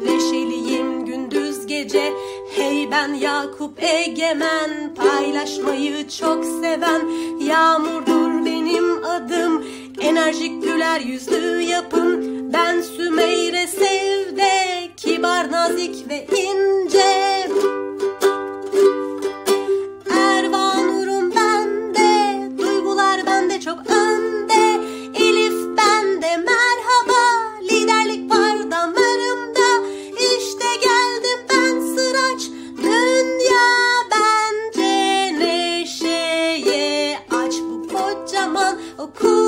Neşeliyim gündüz gece. Hey ben Yakup Egemen, paylaşmayı çok seven. Yağmurdur benim adım, enerjik güler yüzlü yapım. Ben Sümeyre Sevde, kibar nazik ve ince. Erva nurum bende, duygular bende çok önde. Elif bende merhaba, liderlik var damarımda. İşte geldim ben Sıraç, dünya bence neşeye aç bu kocaman okul.